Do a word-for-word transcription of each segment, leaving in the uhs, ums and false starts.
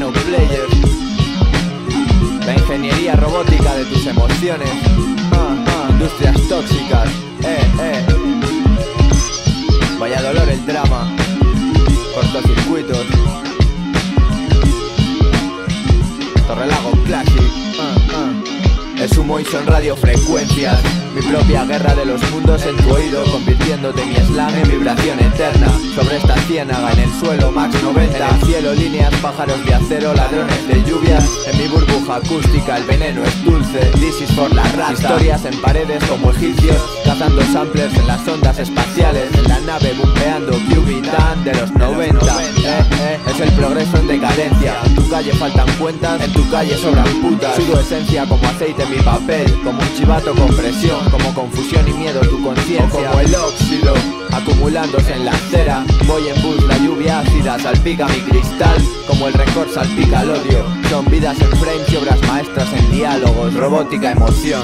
piano player, la ingeniería robótica de tus emociones. ah, ah, Industrias tóxicas, eh, eh vaya dolor el drama, cortocircuitos, Torrelago Classic. ah, ah. Es humo y son radiofrecuencias, mi propia guerra de los mundos en tu oído, convirtiéndote mi slam en vibración eterna. Sobre esta ciénaga en el suelo max noventa, en el cielo líneas, pájaros de acero, ladrones de lluvia. En mi burbuja acústica el veneno es dulce, this is for la raza. Historias en paredes como egipcios, cazando samplers en las ondas espaciales, en la nave bumpeando Q B Dan de los noventa. eh, eh, Es el progreso en decadencia, en tu calle faltan cuentas, en tu calle sobran putas. Sudo esencia como aceite en mi papel, como un chivato con presión, como confusión y miedo tu conciencia, como el óxido acumulándose en la acera. Voy en bus, la lluvia ácida salpica mi cristal, como el rencor salpica el odio. Son vidas en frames y obras maestras en diálogos. Robótica emoción,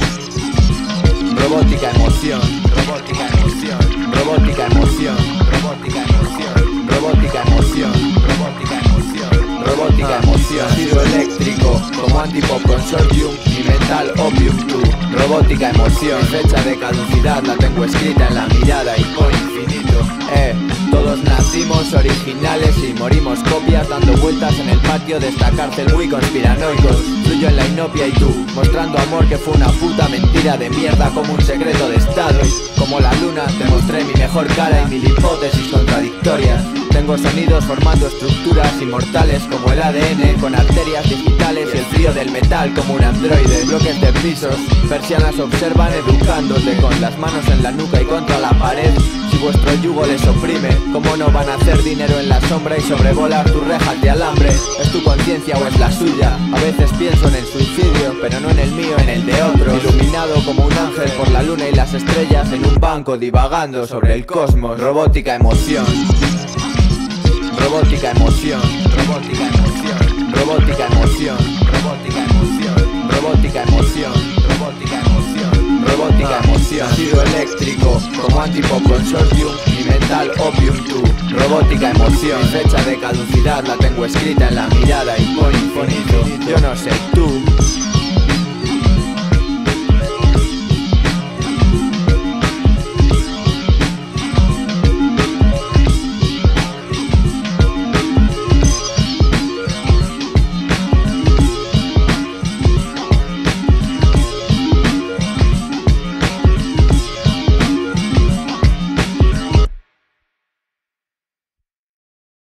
robótica emoción, robótica emoción, robótica emoción, robótica emoción, robótica emoción, robótica emoción, robótica emoción. Giro eléctrico como Antipop Consortium y Metal Opium two. Robótica emoción, fecha de caducidad la tengo escrita en la mirada y por infinito. Eh, todos nacimos originales y morimos copias, dando vueltas en el patio de esta cárcel muy conspiranoicos. Fluyo en la inopia y tú, mostrando amor que fue una puta mentira de mierda como un secreto de estado. Y como la luna te mostré mi mejor cara y mil hipótesis contradictorias. Tengo sonidos formando estructuras inmortales como el A D N, con arterias digitales y el frío del metal como un androide. Bloques de pisos, persianas observan educándote, con las manos en la nuca y contra la pared. Si vuestro yugo les oprime, ¿cómo no van a hacer dinero en la sombra y sobrevolar tus rejas de alambre? ¿Es tu conciencia o es la suya? A veces pienso en el suicidio, pero no en el mío, en el de otros. Iluminado como un ángel por la luna y las estrellas, en un banco divagando sobre el cosmos. Robótica emoción, robótica emoción, robótica emoción, robótica emoción, robótica emoción, robótica emoción, robótica emoción, robótica emoción. Giro eléctrico como Antipop Consortium y Metal Opium two. Robótica emoción, fecha de caducidad la tengo escrita en la mirada y por infinito. Yo no sé tú.